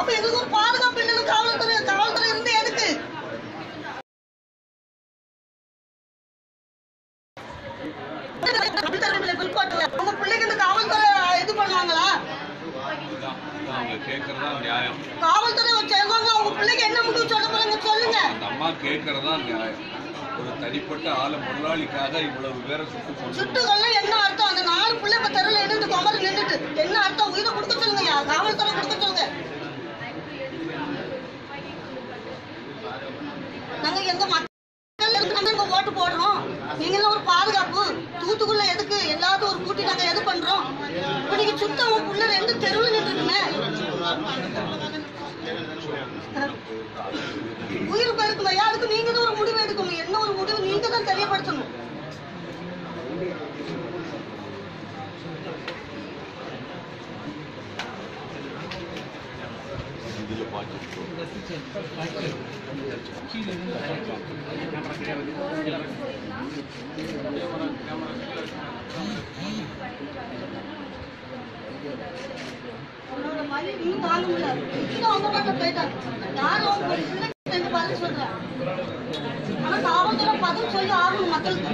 அப்ப எங்களுக்கு ஒரு பாதுகாப்பு இல்லைன்னு காவல்துறை இருந்து எதுக்கு? உங்க பிள்ளைக்கு இந்த காவல்துறை இது பண்ணுவாங்களா? காவல்துறை சேர்ந்தவங்க உங்க பிள்ளைக்கு என்ன முடிவு சொல்ல போறாங்க சொல்லுங்க. அம்மா கேட்கறதா நியாயம். ஒரு தனிப்பட்ட ஆள முதலாளிக்காக இவ்வளவு பேரை சுட்டுகள்ல என்ன அர்த்தம்? அந்த 4 பிள்ளை இப்ப தெருவில் நின்றுட்டு குமரி நின்றுட்டு என்ன அர்த்தம்? உயிரை கொடுக்க சொல்லுங்க, காவல்துறை கொடுக்க சொல்லுங்க. நாங்க எங்க மக்கள் ஓட்டு போடுறோம், நீங்களும் ஒரு பாதுகாப்பு. தூத்துக்குள்ள எதுக்கு எல்லாத்தையும் ஒரு கூட்டி நாங்க எது பண்றோம்? இப்ப நீங்க சுத்தம் உங்க பிள்ளை 2 தெருவில் நின்றுட்டுங்க உயிர் போயிருக்குங்க. அதுக்கு நீங்க தான் ஒரு முடிவு எடுக்கணும். என்ன ஒரு முடிவு நீங்க தான் தெரியப்படுத்தணும். அவனோட வலி நீ தாங்க முடியாது. அவங்க பக்கம் போயிட்டாங்க. யாரும் அவங்க பதில் சொல்றேன். ஆனா காவல்துறை பதில் சொல்லி ஆகணும் மக்களுக்கு.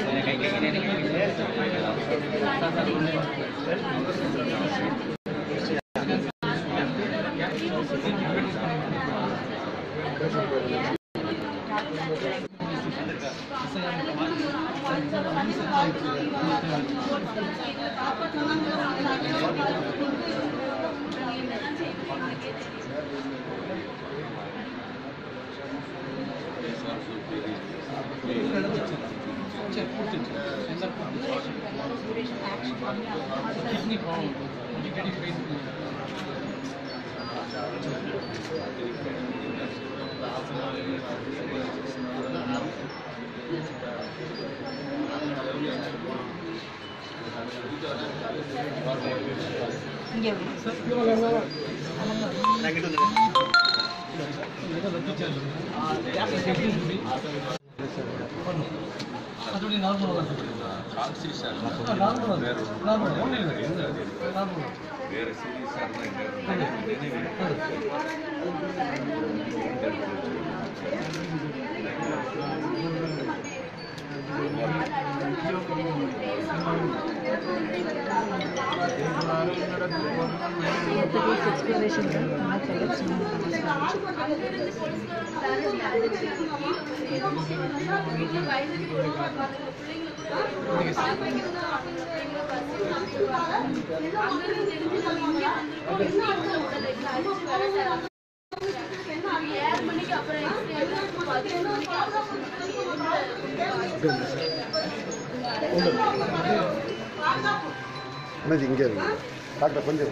இங்கே டாக்டர் கொஞ்சம்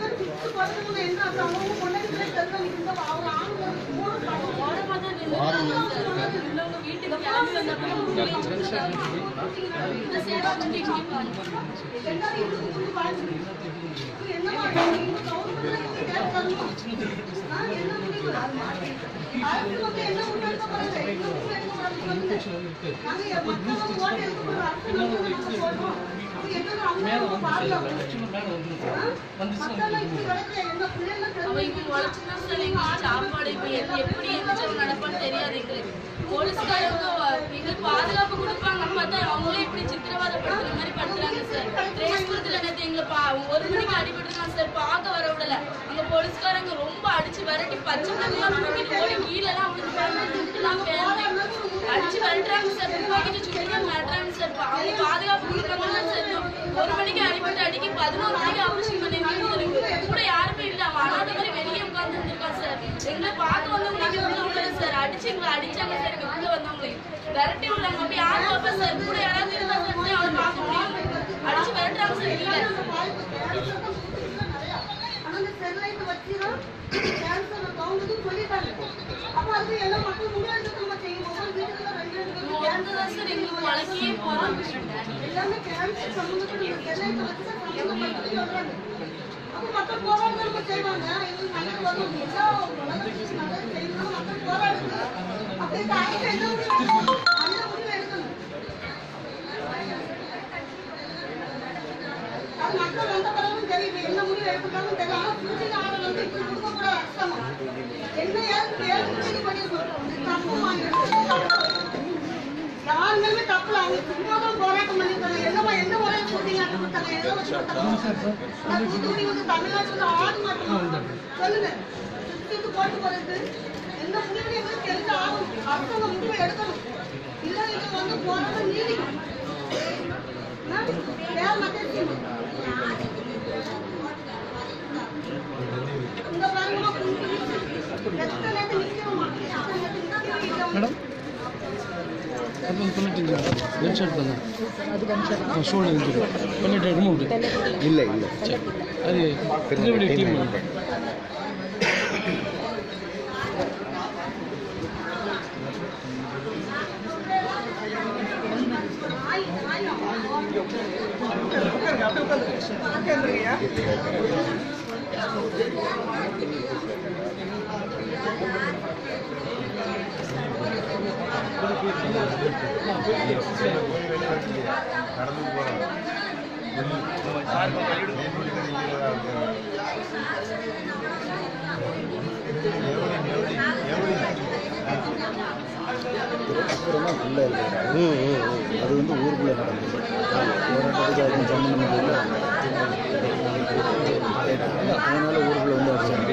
பாதுகாப்பு கொடுப்பாங்க பார்த்தா அவங்களே இப்படி சித்திரவதைப்படுத்துற மாதிரி பண்றாங்க சார். ரேஸ்புரத்துல நேற்று எங்களை 1 மணிக்கு அடிபட்டுருக்காங்க சார். பார்க்க வர விடல. அங்க போலீஸ்காரங்க ரொம்ப அடிச்சு விரட்டி பச்சை பிள்ளைங்களாம் தூக்கிட்டு ஓடி கீழெல்லாம் அடிச்சு விரட்டுறாங்க சார். தூக்கிட்டு சுற்றி மாட்டுறாங்க சார். அவங்க பாதுகாப்பு கொடுக்குறாங்க சார். 1 மணிக்கு அடிபட்டு அடிக்கி 11 மணிக்கு ஆபரேஷன் பண்ணி கூட யாருமே இல்லை. அவன் அனாத மாதிரி வெளியே உட்கார்ந்து இருந்திருக்கான் சார். எங்களை பார்க்க வந்தவங்க உள்ள உள்ளது சார். அடிச்சு எங்களை அடிச்சாங்க சார். எங்க உள்ள வந்தவங்களையும் விரட்டி விடுறாங்க. அப்படி யார் பார்ப்பா சார்? கூட யாராவது இருந்தா சார் அவளை பார்க்க முடியும். அடிச்சு விரட்டுறாங்க சார். இல்லை ஸ்டெர்லைட் வச்சிரும் கேன்சர் கவுண்டது சொல்லிட்டாங்க. அப்ப அது எல்லாம் மக்கள் முன்னாடி நம்ம செய்யும். ஒவ்வொரு வீட்டுல 2 தான் சார் எங்களுக்கு வழக்கே போறோம். எல்லாமே கேன்சர் சம்பந்தப்பட்ட ஸ்டெர்லைட் வச்சு சம்பந்தப்பட்டு சொல்றாங்க. அப்ப மக்கள் போராட்டம் நம்ம செய்வாங்க. எங்களுக்கு நல்லது வரும். எல்லா உலகத்துக்கும் நல்லது செய்யணும். மக்கள் போராடுங்க. அப்ப இந்த அரசு என்ன அந்த முடிவு எடுக்கணும். அது மக்கள் வந்த பிறகும் தெரியுது என்ன முடிவு எடுக்கணும் தெரியும். யாருமே தப்புல அவங்க சும்மாதான் போராட்டம் பண்ணிருக்காங்க. என்னமா எந்த முறையில போட்டீங்க அப்படின்னு கொடுத்தாங்க. எதை வச்சு கொடுத்தாங்க? தூத்துக்குடி வந்து தமிழ்நாட்டுல ஆடு மாட்டோம் சொல்லுங்க. சுத்திட்டு போட்டு போறது எந்த முடிவு எங்களுக்கு தெரிஞ்ச ஆகும். அடுத்தவங்க முடிவை எடுக்கணும். இல்ல நீங்க வந்து போராட்டம் நீடிக்கும். வேற மக்கள் இந்த பாருங்க எத்தனை நேரத்தில் நிற்கிறோமா மேடம் அது பண்ணிட்டீங்களா லெஃப்ட் சைடு தானே அது ஷோல்டர் இன்ஜுரி பண்ணிட்டு ரிமூவ் இல்லை இல்லை சரி அது திருநெல்வேலி டீம் அது வந்து ஊருக்குள்ளே நடந்தது. போராட்டத்துக்கு அதுவும் சம்மந்தம் இல்லை. அதனால ஊருக்குள்ளே வந்து அடிச்சாங்க.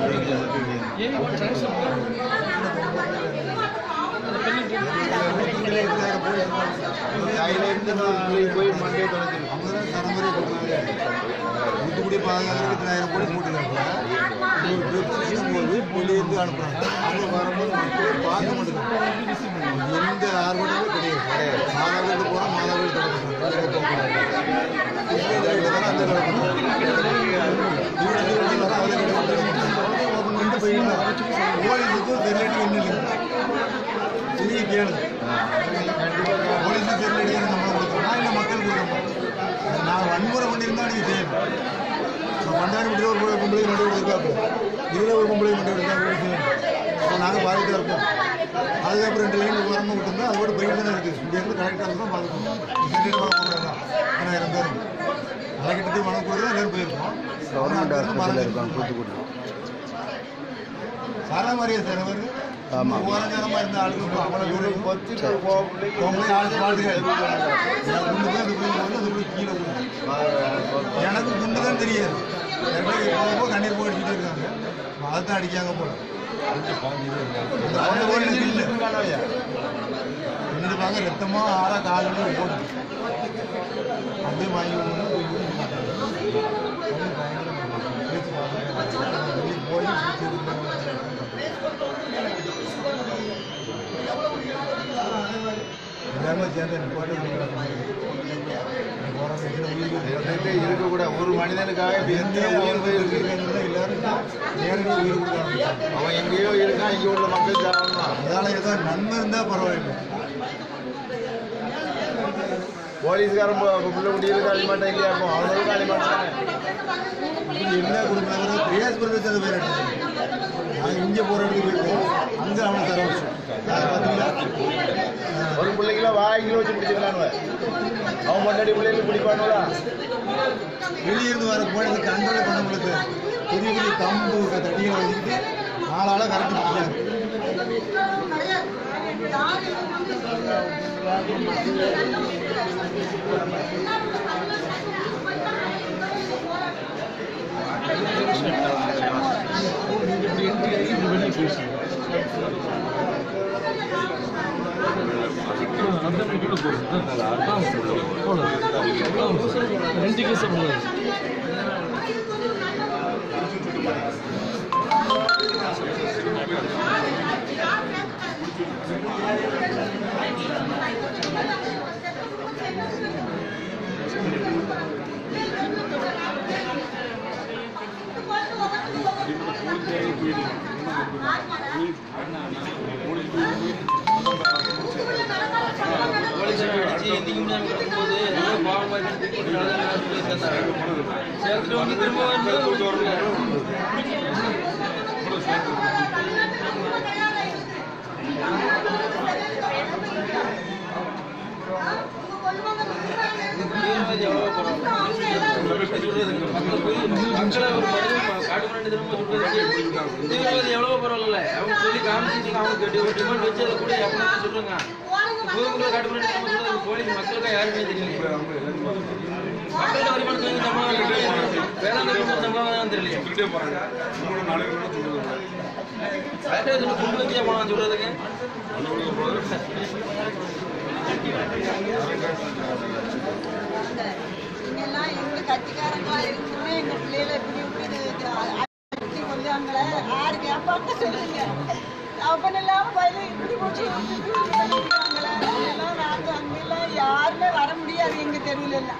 போய் மண்டே தொலைச்சிருக்கோம். அவங்க தான் தலைமுறை கொடுத்தாங்க. தூத்துக்குடி பாதுகாக்கிறதுக்கு 1000 கோடி போட்டுருக்காங்க. போது வெளியிருந்து அனுப்புறாங்க. அவங்க வரும்போது மக்கள் பார்க்க மாட்டேங்கிறாங்க. எந்த ஆர்வமும் கிடையாது. மாதாவிற்கு போனால் மாதாவிற்கு போலீஸுக்கும் தெரியல ஒன்றும் இல்லை. நீங்க கேளுங்க. போலீஸும் தெரியல நம்ம கொடுத்தோம்னா இல்லை மக்கள் கொடுக்கணும். நான் வன்முறை பண்ணியிருந்தா நீங்கள் செய்யணும். பண்டாரி மட்டும் ஒரு பொம்பளை மட்டும் இருக்காங்க. இதில் ஒரு பொம்பளை மட்டும் இருக்காங்க. அப்போ நாங்கள் பார்த்துட்டு இருப்போம். அதுக்கப்புறம் 2 லைன் ஓரமாக விட்டுருந்தா அது கூட போயிட்டு தானே இருக்குது. இங்கேருந்து கரெக்டாக இருந்தால் பார்த்துக்கணும். சென்டர் பார்க்க 1000 பேர் அலைக்கிட்டு மனம் கொடுத்து எல்லாரும் போயிருக்கோம். கவர்மெண்ட் ஹாஸ்பிட்டலில் இருக்காங்க தூத்துக்குடி. சாரா மாதிரியே சார் அவர் ஓரஞ்சாரமாக இருந்த ஆளுக்கு அவ்வளோ கீழே எனக்கு குண்டு தான் தெரியாது. கண்ணீர் போய் அடிச்சுட்டு இருக்காங்க. அதைத்தான் அடிக்காங்க போல. இல்லை என்னது பார்க்க ரத்தமாக ஆறா காலில் போட்டு அப்படியே வாங்கி போய் எல்லாமே சேர்ந்து இருக்கக்கூடாது. ஒரு மனிதனுக்காக எந்த உயிர் போயிருக்கு எல்லாரும் நேரடியாக உயிர் கொடுக்குறாங்க. அவன் எங்கேயோ இருக்கான். இங்கே உள்ள மக்கள் சாப்பிடணும். அதனால ஏதோ நன்மை இருந்தால் பரவாயில்லை. போலீஸ்காரன் பிள்ளை முடியல காலி மாட்டேன் இல்லையா இருக்கும். அவங்களும் காலி மாட்டாங்க. என்ன கொடுக்குறாங்க பிரியாஸ் பிரதேசத்தை பேர் நாங்கள் இங்கே போகிற இடத்துக்கு போயிருக்கோம். அங்கே அவனை தர வச்சோம். பார்த்தீங்களா ஒரு பிள்ளைங்களாம் வாய்க்கில வச்சு பிடிச்சிருக்கானுவ. அவன் முன்னாடி பிள்ளைங்களுக்கு பிடிப்பானுவா. வெளியிருந்து வர போய் கண்ட்ரோல் பண்ண முடியாது. பெரிய பெரிய கம்பு தட்டிகளை வச்சுக்கிட்டு 4 ஆளாக கரெக்டு பிடிச்சாங்க. மக்களை ஒரு திரும்ப சொல்றது எவ்வளவு பரவாயில்ல அவங்க சொல்லி காமிச்சிட்டு அவங்க டிமாண்ட் வச்சு அதை கூட எப்படின்னு சொல்லுங்க பொதுமக்களை காட்டு பண்ணி சொல்றது போலீஸ் மக்களுக்கா யாருமே தெரியல மக்களோட வருமானத்துக்கு சம்பளம் வேளாண் சம்பளம் தெரியல கொண்டு வந்தியா போனான்னு சொல்றதுக்கு நீங்கெல்லாம் எங்க கட்சிக்காரங்களா இருக்குமே எங்க பிள்ளைகளை இப்படி கொள்ளாங்கள யாரு கேட்பாங்க சொல்லுங்க அவன் இல்லாம வயல இப்படி போச்சு எல்லாம் நாங்க அங்கெல்லாம் யாருமே வர முடியாது எங்க தெருவுல எல்லாம்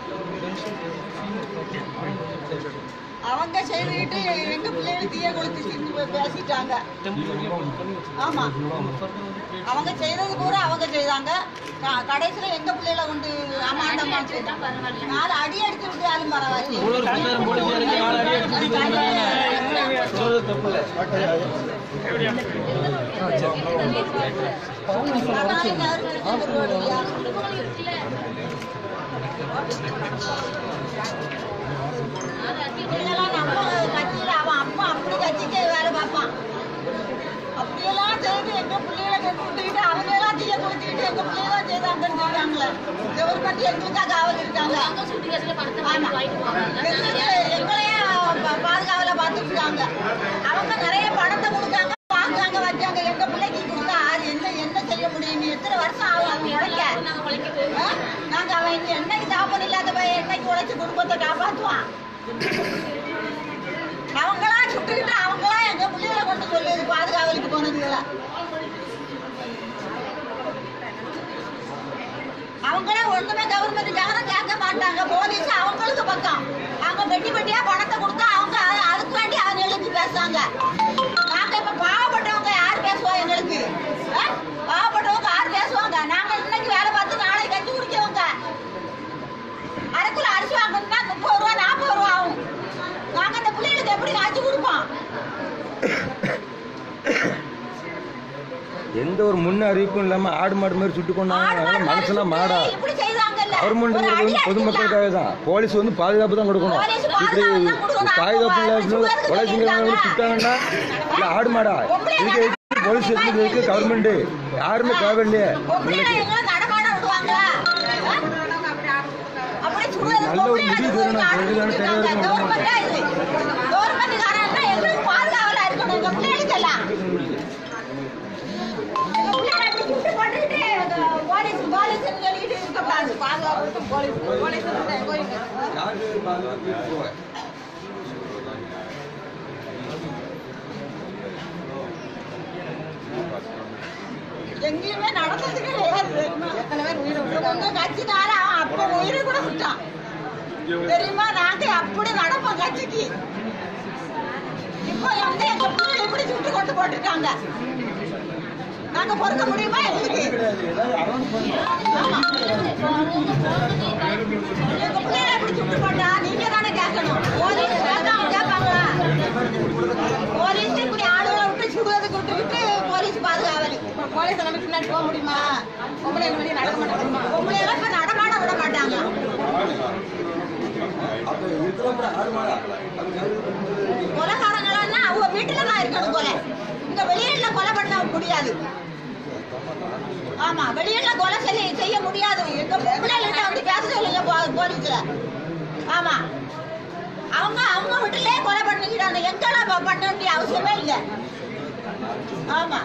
அவங்க செய்துக்கிட்டு எங்க பிள்ளைகள் தீய கொளுத்தி செஞ்சு பேசிட்டாங்க. ஆமா அவங்க செய்தது பூரா அவங்க செய்தாங்க. கடைசியில எங்க பிள்ளைகளை கொண்டு அம்மாண்டமா 4 அடி அடிச்சு விட்டு யாரும் பரவாயில்ல. அவன் அப்பா அப்படி கட்சிக்கு வேலை பார்ப்பான். அப்படியெல்லாம் செய்து எங்க பிள்ளைகளை கட்டுக்கிட்டு அவங்க எல்லாம் தீய கொடுத்துக்கிட்டு எங்க பிள்ளைதான் செய்தாங்கன்னு சொல்றாங்களே. ஒரு பத்தி எங்களுக்கா காவல் இருக்காங்க. எங்களையே பாதுகாவல பார்த்துட்டு இருக்காங்க. அவங்க நிறைய பணத்தை கொடுத்தாங்க, வாங்குறாங்க, வச்சாங்க. எங்க பிள்ளைக்கு கொடுத்தா என்ன செய்ய முடியும்? எத்தனை வருஷம் ஆகும் அவங்க உழைக்க? நாங்க அவன் இங்க என்னைக்கு சாப்பாடு இல்லாத பையன் என்னைக்கு உழைச்சு குடும்பத்தை காப்பாற்றுவான்? அவங்களா சுட்டுக்கிட்டு அவங்களா எங்க பிள்ளைகளை கொண்டு சொல்லுது பாதுகாவலுக்கு போனதுல. அவங்களா ஒண்ணுமே கவர்மெண்ட்டுக்காக கேட்க மாட்டாங்க. போலீஸ் அவங்களுக்கு பக்கம். அவங்க வெட்டி வெட்டியா பணத்தை கொடுத்தா அவங்க அதுக்கு வேண்டி அவங்க எழுதி பேசுறாங்க. நாங்க இப்ப பாவப்பட்டவங்க யார் பேசுவோம்? எங்களுக்கு பாவப்பட்டவங்க யார் பேசுவாங்க? நாங்க இன்னைக்கு வேலை பார்த்து நாளைக்கு கஞ்சி குடிக்கவங்க. அதுக்குள்ள அரிசி வாங்கணும்னா 30 ரூபா 40 ரூபா ஆகும். நாங்க அந்த பிள்ளைகளுக்கு எப்படி காய்ச்சி கொடுப்போம்? எந்த ஒரு முன்ன அறிவிப்பும் இல்லாம ஆடு மாடு மாதிரி சுட்டு கொண்டாங்க. மனசுலாம் மாடா கவர்மெண்ட் பொதுமக்களுக்காக தான். போலீஸ் பாதுகாப்பு தான் கொடுக்கணும். இப்படி பாதுகாப்பு இல்லாத கொலை செஞ்சவங்க சுட்டாங்கன்னா இல்ல ஆடு மாடா இதுக்கு போலீஸ் இருக்கு. கவர்மெண்ட் யாருமே தேவையில்லையே. நல்ல ஒரு முடிவு தரணும். எங்கேயுமே நடந்தது கிடையாது. உங்க கட்சினால அவன் அப்ப உயிரை கூட விட்டான் தெரியுமா? நாங்க அப்படி நடப்போம் கட்சிக்கு. இப்ப எங்க பிள்ளைகளை இப்படி சுட்டு கொண்டு போட்டுருக்காங்க. நாங்க பொறுக்க முடியுமா? எங்களுக்கு எங்க பிள்ளைகளை எப்படி சுட்டு போட்டா நீங்க தானே கேட்கணும். போலீஸ் கேட்பாங்களா? போலீஸ் இப்படி ஆளுகளை விட்டு சுடுவதுக்கு விட்டுக்கிட்டு போலீஸ் பாதுகாவல். போலீஸ் எல்லாம் பின்னாடி போக முடியுமா? பொம்பளைங்க வெளியே நடக்க மாட்டாங்க. பொம்பளையெல்லாம் இப்ப நடமாட விட மாட்டாங்க. கொலைகாரங்களா அவங்க வீட்டுலதான் இருக்கணும். கொலை இங்க வெளியில கொலை பண்ண முடியாது. ஆமா வெளியில கொலை செய்ய முடியாது. எங்க பிள்ளைகிட்ட பேச சொல்லுங்க போலீஸ்ல. ஆமா அவங்க வீட்டுலயே கொலை பண்ணிக்கிறாங்க. எங்கெல்லாம் பண்ண வேண்டிய அவசியமே இல்லை. ஆமா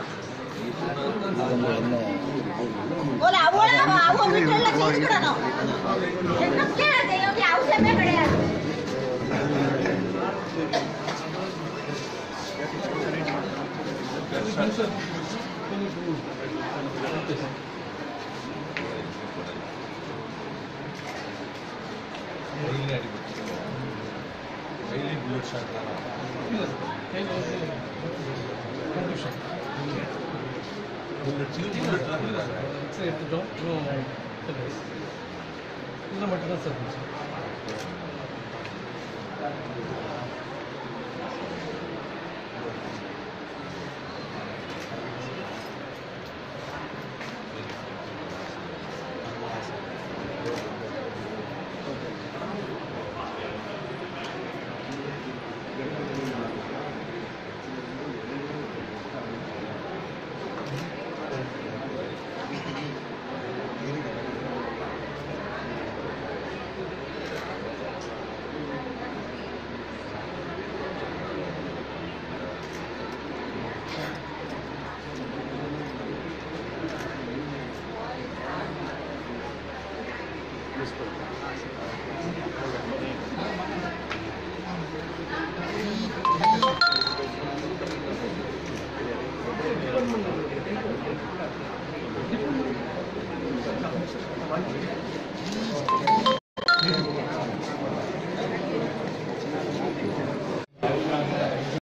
அவ்வளவு அவங்க வீட்டுல செஞ்சுக்கிடணும். எங்க பிள்ளைகளை செய்ய வேண்டிய அவசியமே கிடையாது. மட்டும்தான் சார்